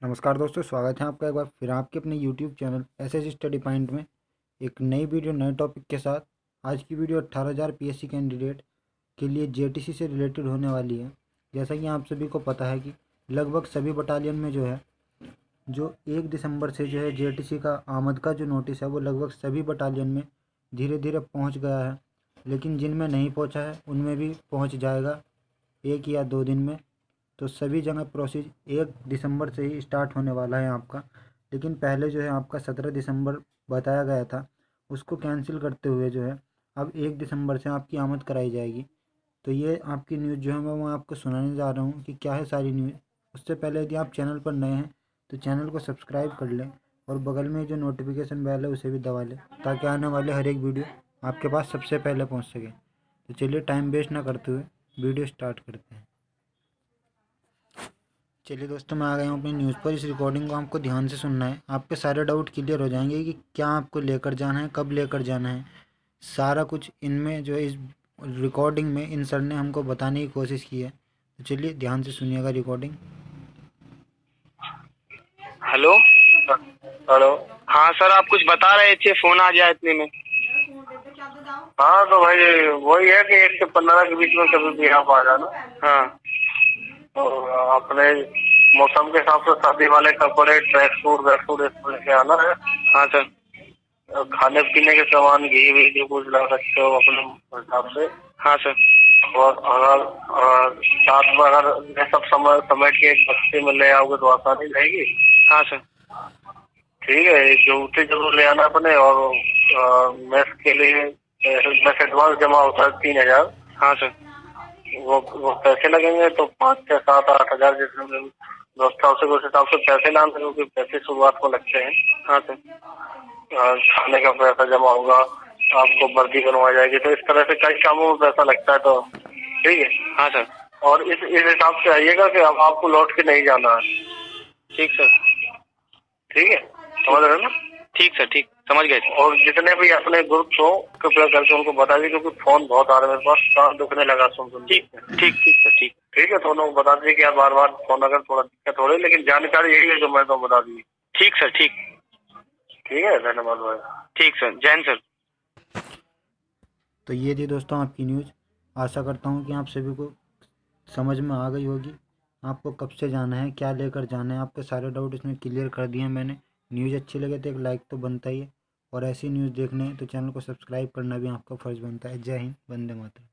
नमस्कार दोस्तों, स्वागत है आपका एक बार फिर आपके अपने YouTube channel SS study point में एक नई वीडियो नए टॉपिक के साथ। आज की वीडियो 18,000 पीएससी कैंडिडेट के लिए जेटीसी से रिलेटेड होने वाली है। जैसा कि आप सभी को पता है कि लगभग सभी बटालियन में जो 1 दिसंबर से जो है जेटीसी का आमद का जो नोटिस है वो लगभग सभी बटालियन में धीरे धीरे पहुँच गया है। लेकिन जिनमें नहीं पहुँचा है उनमें भी पहुँच जाएगा 1 या 2 दिन में। तो सभी जगह प्रोसेस 1 दिसंबर से ही स्टार्ट होने वाला है आपका। लेकिन पहले जो है आपका 17 दिसंबर बताया गया था, उसको कैंसिल करते हुए जो है अब 1 दिसंबर से आपकी आमद कराई जाएगी। तो ये आपकी न्यूज़ जो है मैं आपको सुनाने जा रहा हूँ कि क्या है सारी न्यूज़। उससे पहले यदि आप चैनल पर नए हैं तो चैनल को सब्सक्राइब कर लें और बगल में जो नोटिफिकेशन बेल है उसे भी दबा लें, ताकि आने वाले हर एक वीडियो आपके पास सबसे पहले पहुँच सके। तो चलिए टाइम वेस्ट ना करते हुए वीडियो स्टार्ट करते हैं। चलिए दोस्तों, मैं आ गया हूँ अपनी न्यूज़ पर। इस रिकॉर्डिंग को आपको ध्यान से सुनना है, आपके सारे डाउट क्लियर हो जाएंगे कि क्या आपको लेकर जाना है, कब लेकर जाना है। सारा कुछ इनमें जो है इस रिकॉर्डिंग में इन सर ने हमको बताने की कोशिश की है। तो चलिए ध्यान से सुनिएगा रिकॉर्डिंग। हेलो। हेलो। हाँ सर, आप कुछ बता रहे थे, फोन आ गया इतने में। हाँ तो भाई वही है कि 1 से 15 के बीच में कभी भी आप आ जाना। हाँ तो अपने मौसम के हिसाब से शादी वाले कपड़े, ट्रैक सूट, वेट सूट इसको लेके आना है। हाँ सर। खाने पीने के सामान, घी वी जो कुछ ला सकते हो अपने हिसाब से। हाँ सर। और अगर साथ में अगर ये सब समेट के एक बस्ते में ले आओगे तो आसानी रहेगी। हाँ सर। ठीक है, जूते जरूर ले आना अपने। और मेस के लिए मेस एडवांस जमा होता है 3,000। हाँ सर। वो पैसे लगेंगे तो 5 से 7 8 हजार जिसमें व्यवस्था हो सके उस हिसाब से पैसे लाने, क्योंकि पैसे शुरुआत को लगते हैं। हाँ सर। खाने का पैसा जमा होगा, आपको वर्दी बनवाई जाएगी, तो इस तरह से कई कामों में पैसा लगता है। तो ठीक है। हाँ सर। और इस हिसाब से आइएगा कि अब आपको लौट के नहीं जाना है। ठीक सर। ठीक है, समझ रहे हो ना? ठीक सर, ठीक, समझ गए सर। और जितने भी अपने ग्रुप हो कृपया करके उनको बता दीजिए, क्योंकि फोन बहुत आ रहा है मेरे पास, कान दुखने लगा सुन ठीक ठीक ठीक सर, ठीक। ठीक है, तो उनको बता दीजिए कि आप बार बार फोन अगर थोड़ा दिक्कत हो रही है, लेकिन जानकारी यही है जो मैं तो बता दी। ठीक सर, ठीक। ठीक है, धन्यवाद भाई। ठीक सर, जैन सर। तो ये थी दोस्तों आपकी न्यूज़। आशा करता हूँ कि आप सभी को समझ में आ गई होगी। आपको कब से जाना है, क्या लेकर जाना है, आपके सारे डाउट इसमें क्लियर कर दिए हैं मैंने। न्यूज़ अच्छी लगे तो एक लाइक तो बनता ही है, और ऐसी न्यूज़ देखने तो चैनल को सब्सक्राइब करना भी आपका फ़र्ज़ बनता है। जय हिंद, वंदे मातरम।